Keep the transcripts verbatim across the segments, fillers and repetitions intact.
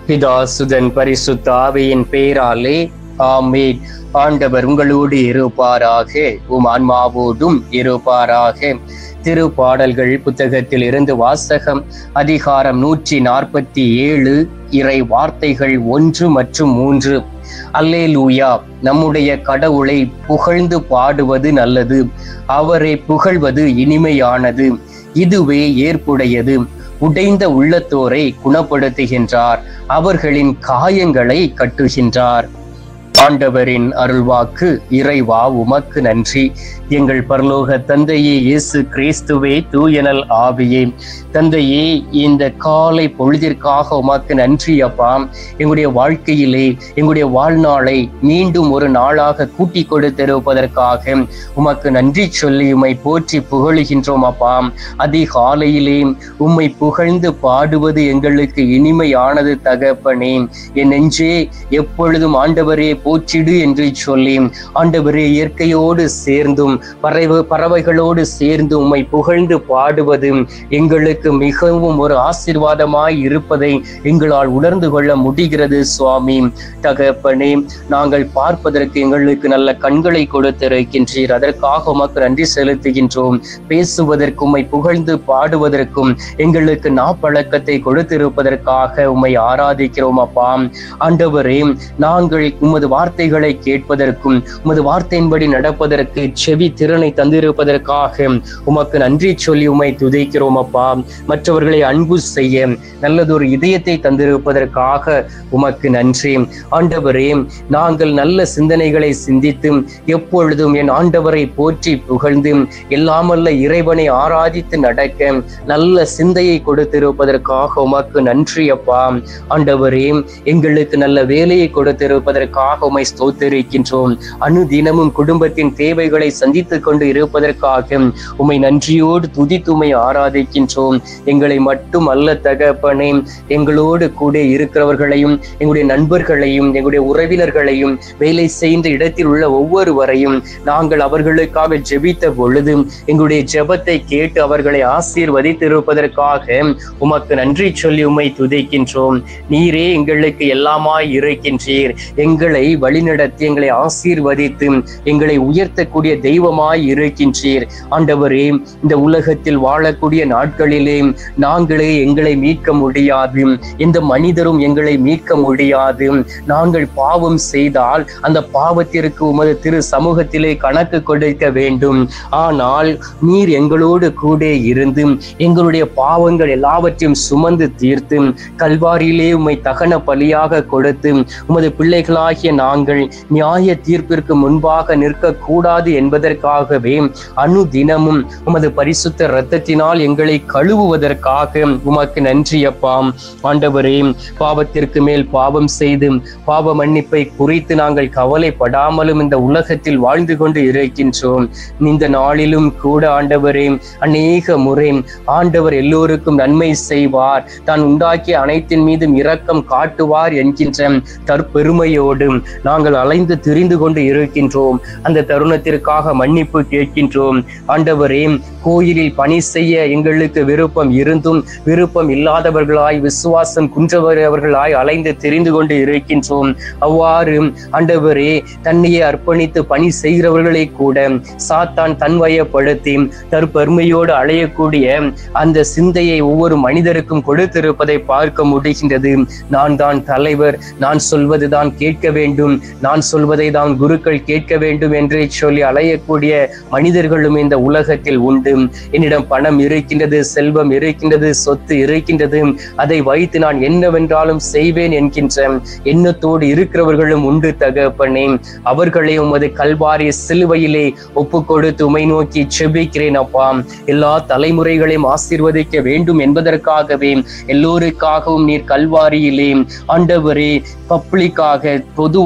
பிதா சுதன் பரிசுத்த ஆவியின் பெயராலே ஆமென். ஆண்டவர் உங்களோடு இருப்பாராக, உம் ஆன்மாவோடும் இருப்பாராக. திருப்பாடல்கள் புத்தகத்தில் இருந்து வாசகம். அதிகாரம் நூற்றி நாற்பத்தி ஏழு, இறை வார்த்தைகள் ஒன்று மற்றும் மூன்று. அல்லேலூயா, நம்முடைய கடவுளை புகழ்ந்து பாடுவது நல்லது, அவரை புகழ்வது இனிமையானது, இதுவே ஏற்புடையது. உடைந்த உள்ளத்தோரை குணப்படுத்துகின்றார், அவர்களின் காயங்களை கட்டுகின்றார். ஆண்டவரின் அருள்வாக்கு. இறைவா உமக்கு நன்றி. எங்கள் பரலோக தந்தையே, இயேசு கிறிஸ்துவே, தூயனல் ஆவியே, தந்தையே, இந்த காலை பொழுதிற்காக உமக்கு நன்றி அப்பா. எங்களுடைய வாழ்க்கையிலே எங்களுடைய வாழ்நாளை மீண்டும் ஒரு நாளாக கூட்டி கொடுத்திருப்பதற்காக உமக்கு நன்றி சொல்லி உம்மை போற்றி புகழுகின்றோம் அப்பா. அதிகாலையிலே உம்மை புகழ்ந்து பாடுவது எங்களுக்கு இனிமையானது தகப்பனே. என் நெஞ்சே எப்பொழுதும் ஆண்டவரே போற்றிடு என்று சொல்லி ஆண்டவரே இயற்கையோடு சேர்ந்தும் பறவை பறவைகளோடு சேர்ந்து உம்மை புகழ்ந்து பாடுவது எங்களுக்கு மிகவும் ஒரு ஆசீர்வாதமாய் இருப்பதை எங்களால் உணர்ந்து கொள்ள முடிகிறது சுவாமி. தகப்பனே, நாங்கள் பார்ப்பதற்கு எங்களுக்கு நல்ல கண்களை கொடுத்திருக்கின்றீர், அதற்காக உமக்கு நன்றி செலுத்துகின்றோம். பேசுவதற்கும் உம்மை புகழ்ந்து பாடுவதற்கும் எங்களுக்கு நாப்பழக்கத்தை கொடுத்திருப்பதற்காக உம்மை ஆராதிக்கிறோம் அப்பா. ஆண்டவரே, நாங்கள் உமது வார்த்தைகளை கேட்பதற்கும் உமது வார்த்தையின்படி நடப்பதற்கு செவி திறனை தந்திருப்பதற்காக உமக்கு நன்றி சொல்லி உம்மை துதிக்கிறோம் அப்பா. மற்றவர்களை அன்பு செய்ய நல்லதொரு இதயத்தை தந்திருப்பதற்காக உமக்கு நன்றி. ஆண்டவரே, நாங்கள் நல்ல சிந்தனைகளை சிந்தித்து எப்பொழுதும் என் ஆண்டவரை போற்றி புகழ்ந்து எல்லாமல்ல இறைவனை ஆராதித்து நடக்க நல்ல சிந்தையை கொடுத்திருப்பதற்காக உமக்கு நன்றி அப்பா. ஆண்டவரே, எங்களுக்கு நல்ல வேலையை கொடுத்திருப்பதற்காக உம்மை ஸ்தோத்திரிக்கின்றோம். அனுதினமும் குடும்பத்தின் தேவைகளை சந்தித்துக் கொண்டு இருப்பதற்காக உம்மை நன்றியோடு துதித்து உம்மை ஆராதிக்கின்றோம். எங்களை மட்டும் அல்ல தகப்பனே, எங்களோடு கூட இருக்கிறவர்களையும் எங்களுடைய நண்பர்களையும் எங்களுடைய உறவினர்களையும் வேலை செய்த இடத்தில் உள்ள ஒவ்வொருவரையும் நாங்கள் அவர்களுக்காக ஜெபித்த பொழுது எங்களுடைய ஜெபத்தை கேட்டு அவர்களை ஆசீர்வதித்திருப்பதற்காக உமக்கு நன்றி சொல்லி உம்மை துதிக்கின்றோம். நீரே எங்களுக்கு எல்லாமாய் இருக்கின்றீர். எங்களை வழிநடத்தி எங்களை ஆசீர்வதித்து எங்களை உயர்த்தக்கூடிய தெய்வமாய் இருக்கின்றீர். ஆண்டவரே, இந்த உலகத்தில் வாழக்கூடிய நாட்களிலே நாங்களே எங்களை மீட்க முடியாது, எந்த மனிதரும் எங்களை மீட்க முடியாது. நாங்கள் பாவம் செய்தால் அந்த பாவத்திற்கு உமது திரு சமூகத்திலே கணக்கு கொடுக்க வேண்டும். ஆனால் நீர் எங்களோடு கூட இருந்து எங்களுடைய பாவங்கள் எல்லாவற்றையும் சுமந்து தீர்த்து கல்வாரியிலே உம்மை தகன பலியாக கொடுத்து உமது பிள்ளைகளாகிய நாங்கள் நியாய தீர்ப்பிற்கு முன்பாக நிற்க கூடாது என்பதற்காகவே அனுதினமும் உமது பரிசுத்த இரத்தத்தினால் எங்களை கழுவுவதற்காக உமக்கு நன்றி அப்பா. ஆண்டவரே, பாவத்திற்கு மேல் பாவம் செய்து பாவ மன்னிப்பை குறித்து நாங்கள் கவலைப்படாமலும் இந்த உலகத்தில் வாழ்ந்து கொண்டு இருக்கின்றோம். இந்த நாளிலும் கூட ஆண்டவரே, அநேக முறை ஆண்டவர் எல்லோருக்கும் நன்மை செய்வார், தான் உண்டாக்கிய அனைத்தின் மீதும் இரக்கம் காட்டுவார் என்கின்ற தற்பெருமையோடு நாங்கள் அலைந்து திரிந்து கொண்டு இருக்கின்றோம். அந்த தருணத்திற்காக மன்னிப்பு கேட்கின்றோம். ஆண்டவரே, கோயிலில் பணி செய்ய எங்களுக்கு விருப்பம் இருந்தும் விருப்பம் இல்லாதவர்களாய் விசுவாசம் குன்றவர்களாய் அலைந்து தெரிந்து கொண்டு இருக்கின்றோம். அவ்வாறு ஆண்டவரே, தன்னையே அர்ப்பணித்து பணி செய்கிறவர்களை கூட சாத்தான் தன்வயப்படுத்தி தற்பெருமையோடு அலையக்கூடிய அந்த சிந்தையை ஒவ்வொரு மனிதருக்கும் கொடுத்திருப்பதை பார்க்க முடிகின்றது. நான் தான் தலைவர், நான் சொல்வதுதான் கேட்க வேண்டும், நான் சொல்வதை தான் குருக்கள் கேட்க வேண்டும் என்றே சொல்லி அலையக்கூடிய மனிதர்களும் இந்த உலகத்தில் உண்டு. என்னிடம் பணம் இருக்கின்றது, செல்வம் இருக்கின்றது, சொத்து இருக்கின்றது, அதை வைத்து நான் என்னவென்றாலும் செய்வேன் என்கின்ற எண்ணத்தோடு இருக்கிறவர்களும் உண்டு தகப்பனே. அவர்களை உமது கல்வாரி சிலுவையிலே ஒப்பு கொடுத்து உமை நோக்கி செபிக்கிறேன் அப்பா. எல்லா தலைமுறைகளையும் ஆசீர்வதிக்க வேண்டும் என்பதற்காகவே எல்லோருக்காகவும் நீர் கல்வாரியிலே ஆண்டவரே பப்ளிக்காக பொதுவாக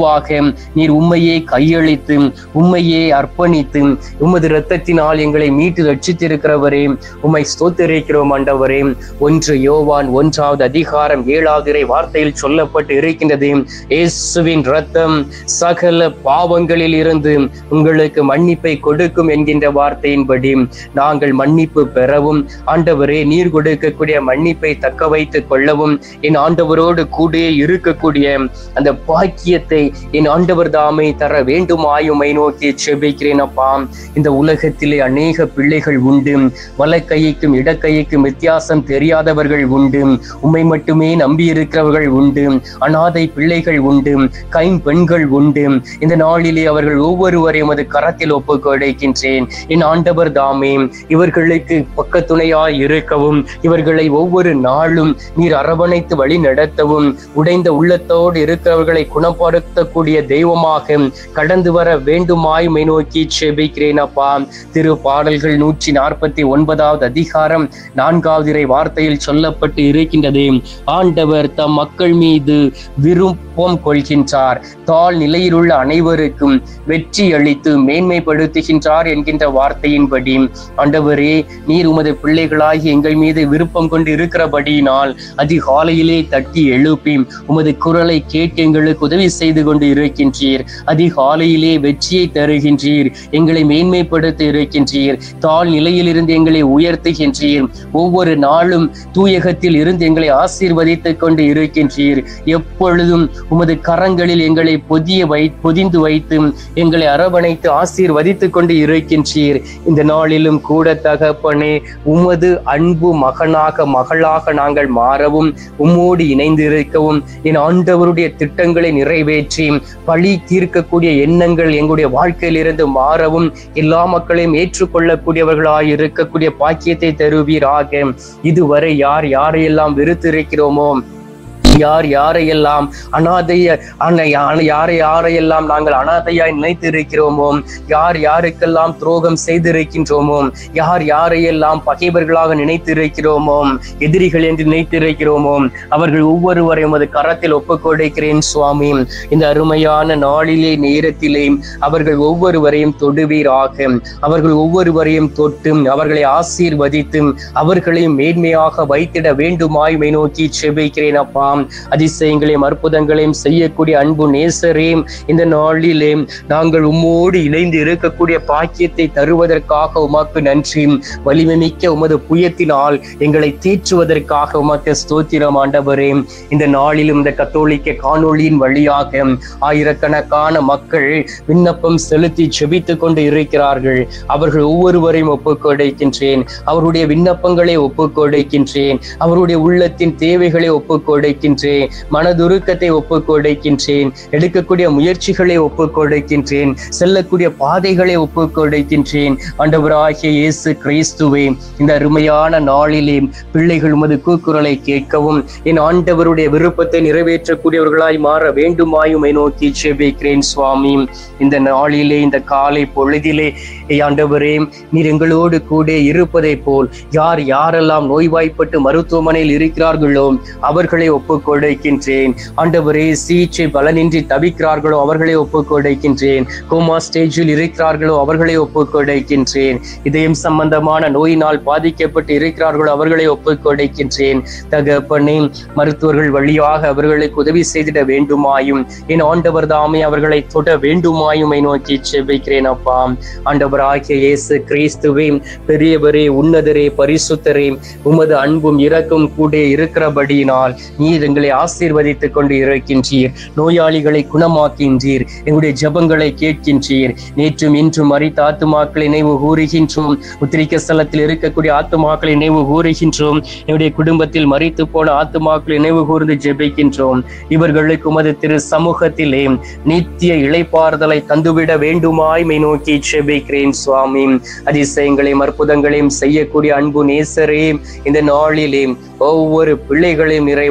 ஏதுவாக நீர் உம்மையே கையளித்து உம்மையே அர்ப்பணித்து உமது இரத்தத்தினால் எங்களை மீட்டு ரட்சித்திருக்கிறவரே உம்மை ஸ்தோத்திரிக்கிறோம் ஆண்டவரே. ஒன்று யோவான் ஒன்றாவது அதிகாரம் ஏழாவது வார்த்தையில் சொல்லப்பட்டு இருக்கின்றது, இயேசுவின் இரத்தம் சகல பாவங்களில் இருந்து உங்களுக்கு மன்னிப்பை கொடுக்கும் என்கின்ற வார்த்தையின்படி நாங்கள் மன்னிப்பு பெறவும் ஆண்டவரே நீர் கொடுக்கக்கூடிய மன்னிப்பை தக்க வைத்துக் கொள்ளவும் என் ஆண்டவரோடு கூட இருக்கக்கூடிய அந்த பாக்கியத்தை என் ஆண்டவர் தாமே தர வேண்டுமாயுமை நோக்கி செபிக்கிறேன் அப்பா. இந்த உலகத்திலே அநேக பிள்ளைகள் உண்டு, வலக்கைக்கும் இடக்கைக்கும் வித்தியாசம் தெரியாதவர்கள் உண்டு, உம்மை மட்டுமே நம்பி இருக்கிறவர்கள் உண்டு, அனாதை பிள்ளைகள் உண்டு, கைம்பெண்கள் உண்டு. இந்த நாளிலே அவர்கள் ஒவ்வொருவரையும் அது கரத்தில் ஒப்புக் கொடுக்கின்றேன். என் ஆண்டவர் தாமே இவர்களுக்கு பக்கத்துணையாய் இருக்கவும் இவர்களை ஒவ்வொரு நாளும் நீர் அரவணைத்து வழி நடத்தவும் உடைந்த உள்ளத்தோடு இருக்கிறவர்களை குணப்படுத்தக்கூடிய தெய்வமாக கடந்து வர வேண்டுமாயுமை நோக்கி செபிக்கிறேன் அப்பா. திரு பாடல்கள் நூற்றி நாற்பத்தி ஒன்பதாவது அதிகாரம் நான்காவது இறை வார்த்தையில் சொல்லப்பட்டு இருக்கின்றது, ஆண்டவர் தம் மக்கள் மீது விருப்பம் கொள்கின்றார், தாழ் நிலையில் உள்ள அனைவருக்கும் வெற்றி அளித்து மேன்மைப்படுத்துகின்றார் என்கின்ற வார்த்தையின்படி ஆண்டவரே நீர் உமது பிள்ளைகளாகி எங்கள் மீது விருப்பம் கொண்டு இருக்கிறபடியினால் அதிகாலையிலே தட்டி எழுப்பி உமது குரலை கேட்டு எங்களுக்கு உதவி செய்து கொண்டு இருக்கின்றீர். அதிகாலையிலே வெற்றியை தருகின்றீர், எங்களை மேன்மைப்படுத்த இருக்கின்றீர், தாழ் நிலையில் இருந்து எங்களை உயர்த்துகின்றீர், ஒவ்வொரு நாளும் தூயகத்தில் இருந்து எங்களை ஆசீர்வதித்துக் கொண்டு இருக்கின்றீர். எப்பொழுதும் உமது கரங்களில் எங்களை பொதிய வை பொதிந்து வைத்து எங்களை அரவணைத்து ஆசீர்வதித்துக் கொண்டு இருக்கின்றீர். இந்த நாளிலும் கூட தகப்பனே உமது அன்பு மகனாக மகளாக நாங்கள் மாறவும் உம்மோடு இணைந்து இருக்கவும் என் ஆண்டவருடைய திட்டங்களை நிறைவேற்றி பழி தீர்க்கக்கூடிய எண்ணங்கள் எங்களுடைய வாழ்க்கையில் இருந்து மாறவும் எல்லா மக்களையும் ஏற்றுக்கொள்ளக்கூடியவர்களாய் இருக்கக்கூடிய பாக்கியத்தை தருவீராக. இதுவரை யார் யாரையெல்லாம் வெறுத்திருக்கிறோமோ, யார் யாரையெல்லாம் அனாதைய யாரை யாரையெல்லாம் நாங்கள் அனாதையாய் நினைத்து இருக்கிறோமோ, யார் யாருக்கெல்லாம் துரோகம் செய்திருக்கின்றோமோ, யார் யாரையெல்லாம் பகைவர்களாக நினைத்திருக்கிறோமோ, எதிரிகள் என்று நினைத்திருக்கிறோமோ, அவர்கள் ஒவ்வொருவரையும் அது கரத்தில் ஒப்புக் கொடுக்கிறேன் சுவாமி. இந்த அருமையான நாளிலே நேரத்திலே அவர்கள் ஒவ்வொருவரையும் தொடுவீராக, அவர்கள் ஒவ்வொருவரையும் தொட்டு அவர்களை ஆசீர்வதித்து அவர்களையும் மேன்மையாக வைத்திட வேண்டுமாய் நோக்கி செபிக்கிறேன் அப்பா. அதிசயங்களையும் அற்புதங்களையும் செய்யக்கூடிய அன்பு நேசரே, இந்த நாளிலே நாங்கள் உம்மோடு இணைந்து இருக்கக்கூடிய பாக்கியத்தை தருவதற்காக உமக்கு நன்றி. வலிமை மிக்க உமது புயத்தினால் எங்களை தேற்றுவதற்காக உமக்கு ஸ்தோத்திரம் ஆண்டவரே. இந்த நாளிலும் இந்த கத்தோலிக்க காணொளியின் வழியாக ஆயிரக்கணக்கான மக்கள் விண்ணப்பம் செலுத்தி செபித்துக் கொண்டு இருக்கிறார்கள். அவர்கள் ஒவ்வொருவரையும் ஒப்புக் கொடுக்கின்றேன், அவருடைய விண்ணப்பங்களை ஒப்புக் கொடுக்கின்றேன், அவருடைய உள்ளத்தின் தேவைகளை ஒப்புக் கொடுக்கின்றேன், மனதுருக்கத்தை ஒப்புக் கொடுக்கின்றேன், எடுக்கக்கூடிய முயற்சிகளை ஒப்புக் கொடுக்கின்றேன், செல்லக்கூடிய பாதைகளை ஒப்புக் கொடுக்கின்றேன். ஆண்டவராகிய இயேசு கிறிஸ்துவே, இந்த அருமையான நாளிலே பிள்ளைகள் உமது கூக்குரலை கேட்கவும் என் ஆண்டவருடைய விருப்பத்தை நிறைவேற்றக்கூடியவர்களாய் மாற வேண்டுமாயுமை நோக்கி செபிக்கிறேன் சுவாமி. இந்த நாளிலே இந்த காலை பொழுதிலே ஆண்டவரே நீர் எங்களோடு கூட இருப்பதை போல் யார் யாரெல்லாம் நோய்வாய்ப்பட்டு மருத்துவமனையில் இருக்கிறார்களோ அவர்களை ஒப்புக் கொடுக்கின்றேன். ஆண்டவரே சிகிச்சை பலனின்றி தவிக்கிறார்களோ அவர்களை ஒப்புக் கொடுக்கின்றேன், கோமா ஸ்டேஜில் இருக்கிறார்களோ அவர்களை ஒப்புக் கொடுக்கின்றேன், இதயம் சம்பந்தமான நோயினால் பாதிக்கப்பட்டு இருக்கிறார்களோ அவர்களை ஒப்புக் கொடுக்கின்றேன். தகப்பனே மருத்துவர்கள் வழியாக அவர்களுக்கு உதவி செய்திட வேண்டுமாயும் என் ஆண்டவர் தாமே அவர்களை தொட வேண்டுமாயுமை நோக்கி செபிக்கிறேன் அப்பா. ஆண்டவராகிய இயேசு கிறிஸ்துவே, பெரியவரே, உன்னதரே, பரிசுத்தரே, உமது அன்பும் இரக்கும் கூட இருக்கிறபடியினால் நீர் எங்களை ஆசீர்வதித்துக் கொண்டு இருக்கின்றீர், நோயாளிகளை குணமாக்கின்றீர், எங்களுடைய ஜபங்களை கேட்கின்றீர். நேற்றும் இன்றும் மரித்த ஆத்துமாக்களை நினைவு கூறுகின்றோம், உத்திரிக்க ஸ்தலத்தில் இருக்கக்கூடிய ஆத்துமாக்களை நினைவு கூறுகின்றோம், என்னுடைய குடும்பத்தில் மரித்து போன ஆத்துமாக்களை நினைவு கூர்ந்து ஜெபிக்கின்றோம். இவர்களுக்கு உமது திரு சமூகத்திலே நித்திய இளைப்பாறுதலை தந்துவிட வேண்டுமாய் மை நோக்கி ஜெபிக்கிறேன் சுவாமி. அதிசயங்களையும் அற்புதங்களையும் செய்யக்கூடிய அன்பு நேசரே, இந்த நாளிலே ஒவ்வொரு பிள்ளைகளையும் நிறைவாய் ஆசீர்வதியும்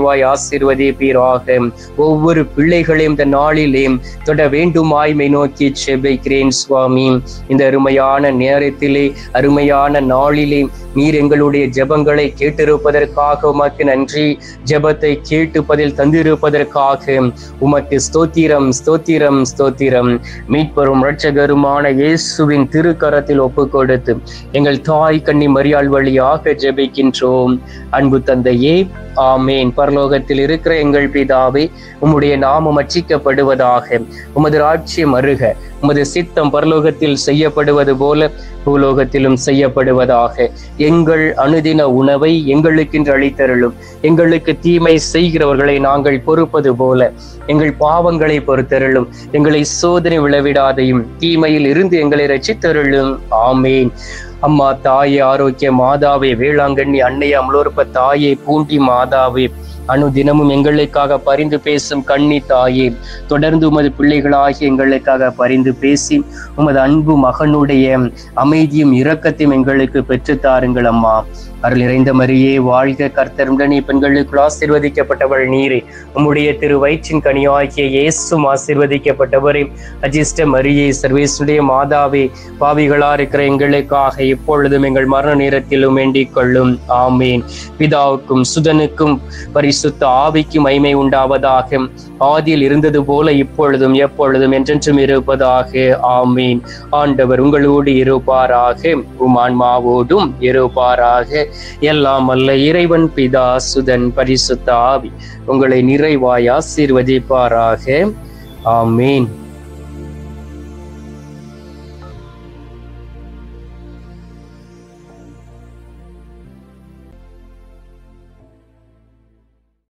ஆசீர்வதிப்பீராக. ஒவ்வொரு பிள்ளைகளையும் இந்த நாளிலேயும் தொட வேண்டுமாய்மை நோக்கி செபிக்கிறேன் சுவாமி. இந்த அருமையான நேரத்திலே, அருமையான நாளிலே நீர் எங்களுடைய ஜெபங்களை கேட்டிருப்பதற்காக உமக்கு நன்றி. ஜெபத்தை கேட்டு பதில் தந்திருப்பதற்காக உமக்கு ஸ்தோத்திரம், ஸ்தோத்திரம், ஸ்தோத்திரம். மீட்பரும் இரட்சகருமான இயேசுவின் திருக்கரத்தில் ஒப்பு கொடுத்து எங்கள் தாய் கன்னி மரியாள் வழியாக ஜெபிக்கின்றோம். அன்பு தந்தையே, ஆமேன். பரலோகத்தில் இருக்கிற எங்கள் பிதாவே, உம்முடைய நாமம் அர்ச்சிக்கப்படுவதாக. உமது ராஜ்யம் அருக. உமது சித்தம் பரலோகத்தில் செய்யப்படுவது போல பூலோகத்திலும் செய்யப்படுவதாக. எங்கள் அனுதின உணவை எங்களுக்கென்று அளித்தருளும். எங்களுக்கு தீமை செய்கிறவர்களை நாங்கள் பொறுப்பது போல எங்கள் பாவங்களை பொறுத்தருளும். எங்களை சோதனை விளைவிடாதையும் தீமையில் இருந்து எங்களை ரட்சித்தருளும். ஆமேன். அம்மா தாயே, ஆரோக்கிய மாதாவே, வேளாங்கண்ணி அன்னை அமலோற்ப தாயே, பூண்டி மாதாவே, அனுதினமும் எங்களுக்காக பரிந்து பேசும் கண்ணி தாயே, தொடர்ந்து உமது பிள்ளைகளாகி எங்களுக்காக பரிந்து பேசி உமது அன்பு மகனுடைய அமைதியும் இரக்கத்தையும் எங்களுக்கு பெற்று தாருங்கள் அம்மா. அருள் நிறைந்த மரியே வாழ்க, கர்த்தருடனே பெண்களுக்குள் ஆசீர்வதிக்கப்பட்டவள் நீரே. உம்முடைய திரு வயிற்றின் கனியாகிய இயேசுவும் ஆசீர்வதிக்கப்பட்டவரே. அஜிஷ்ட மரியே, சர்வேசுடைய மாதாவே, பாவிகளா இருக்கிற எங்களுக்காக இப்பொழுதும் எங்கள் மரண நேரத்திலும் வேண்டிக் கொள்ளும். ஆமேன். பிதாவுக்கும் சுதனுக்கும் பரிசுத்த ஆவிக்கும் மகிமை உண்டாவதாக. ஆதியில் இருந்தது போல இப்பொழுதும் எப்பொழுதும் என்றென்றும் இருப்பதாக. ஆமீன். ஆண்டவர் உங்களோடு இருப்பாராக, உம் ஆன்மாவோடும் இருப்பாராக. எல்லாம் அல்ல இறைவன் பிதா, சுதன், பரிசுத்த ஆவி உங்களை நிறைவாய் ஆசீர்வதிப்பாராக. ஆமீன்.